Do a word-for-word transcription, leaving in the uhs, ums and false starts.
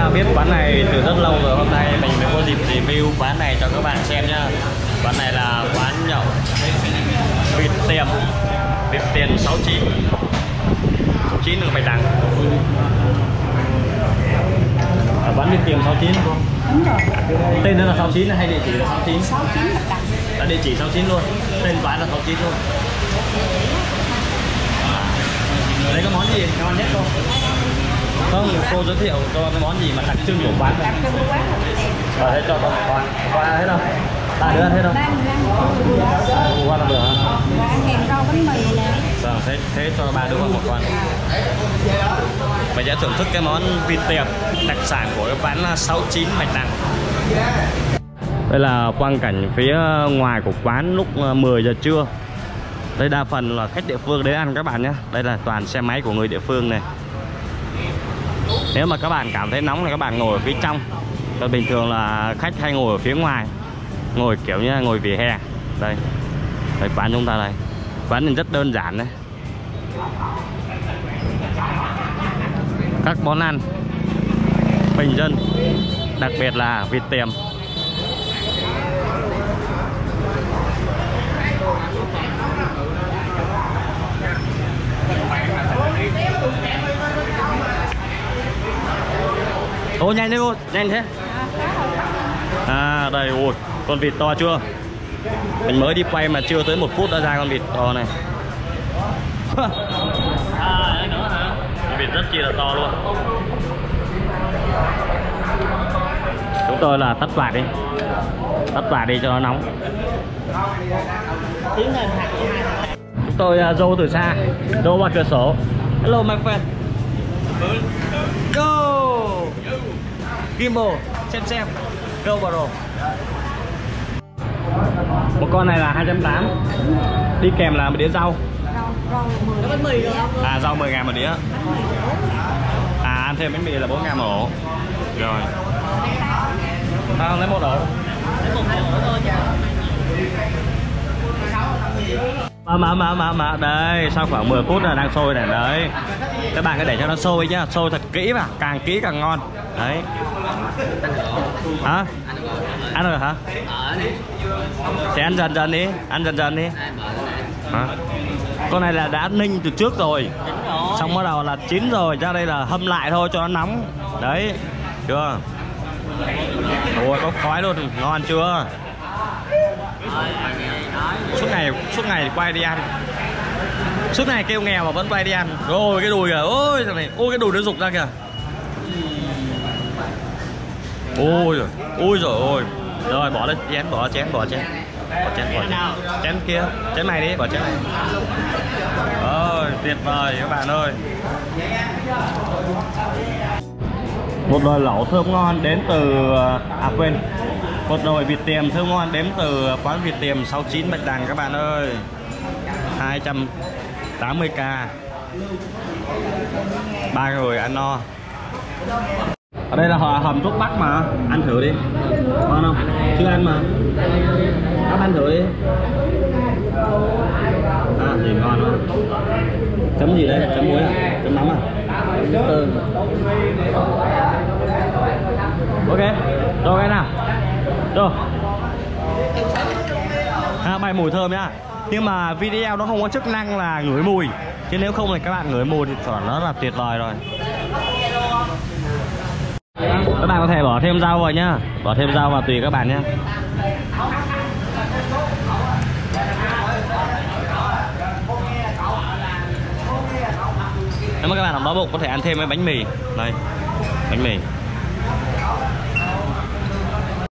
đã biết quán này từ rất lâu rồi, hôm nay mình mới có dịp review quán này cho các bạn xem nhá. Quán này là quán nhậu vịt tiềm, vịt tiền sáu chín chín đường Bạch Đằng. À, quán vịt tiềm sáu chín đúng không? Đúng rồi. Tên nó là sáu chín hay địa chỉ là sáu chín? sáu chín Bạch Đằng. Là địa chỉ sáu chín luôn, tên quán là sáu chín luôn. Đấy có món gì ngon nhất không? Không, cô giới thiệu cho cái món gì mà đặc trưng của quán này. Đặc trưng của quán là vịt tiềm. Rồi thế cho con qua qua hết đâu? Ba đứa hết đâu? Đang đang qua là được hả? và kèm rau bánh mì nè. Rồi thế thế cho ba đứa vào một con. Mình sẽ thưởng thức cái món vịt tiềm đặc sản của cái quán sáu chín Bạch Đằng. Đây là quang cảnh phía ngoài của quán lúc mười giờ trưa. Đây đa phần là khách địa phương đến ăn các bạn nhé. Đây là toàn xe máy của người địa phương này. Nếu mà các bạn cảm thấy nóng thì các bạn ngồi ở phía trong. Còn bình thường là khách hay ngồi ở phía ngoài, ngồi kiểu như là ngồi vỉa hè. Đây, đây quán chúng ta đây. Quán thì rất đơn giản đấy. Các món ăn bình dân, đặc biệt là vịt tiềm. Ô nhanh đấy cô, nhanh thế. À đây, ui, con vịt to chưa? Mình mới đi quay mà chưa tới một phút đã ra con vịt to này. À đấy nữa hả? Con vịt rất chi là to luôn. Chúng tôi là tắt quạt đi, tắt quạt đi cho nó nóng. Chúng tôi uh, dô từ xa, dô qua cửa sổ. Hello my friend. Go. Gimbal, xem xem. Go vào rồi. Một con này là hai trăm tám mươi. Đi kèm là một đĩa rau. Rau rau mười bánh mì rồi. À rau mười ngàn một đĩa. À ăn thêm bánh mì là bốn ngàn một ổ. Rồi. À, lấy một ổ. Lấy một ổ thôi nha. Mà mà mà mà mà đây sau khoảng mười phút là đang sôi này đấy. Các bạn cứ để cho nó sôi nhá, sôi thật kỹ vào, càng kỹ càng ngon. Đấy. Hả? Ăn được hả? Thì ăn dần dần đi, ăn dần dần đi. Hả? Con này là đã ninh từ trước rồi. Xong bắt đầu là chín rồi, ra đây là hâm lại thôi cho nó nóng. Đấy. Chưa? Ôi có khói luôn, ngon chưa? Suốt ngày suốt ngày quay đi ăn, suốt ngày kêu nghèo mà vẫn quay đi ăn. Rồi cái đùi kìa, ôi thằng này, ôi cái đùi nó rụng ra kìa. Ôi rồi, ôi rồi ôi. Rồi bỏ lên chén, bỏ chén, bỏ chén, bỏ chén, bỏ chén, chén kia, chén này đi, bỏ chén này. Rồi tuyệt vời các bạn ơi. Một nồi lẩu thơm ngon đến từ à quên. Một nồi vịt tiềm thơm ngon đến từ quán vịt tiềm sáu chín Bạch Đằng các bạn ơi. Hai trăm tám mươi k. Ba người ăn no. Ở đây là họ hầm thuốc bắc mà, ăn thử đi. Ngon không? Chưa ăn mà. Bác ăn thử đi. À gì ngon quá. Chấm gì đây? Chấm muối à? Chấm mắm à? Chấm tơ. Ok, rồi cái nào? Rồi. À, bay mùi thơm nhá. Nhưng mà video nó không có chức năng là ngửi mùi. Chứ nếu không thì các bạn ngửi mùi thì nó là tuyệt vời rồi. Các bạn có thể bỏ thêm rau vào nhá. Bỏ thêm rau vào tùy các bạn nhé. Nếu mà các bạn đói bụng có thể ăn thêm cái bánh mì. Đây, bánh mì.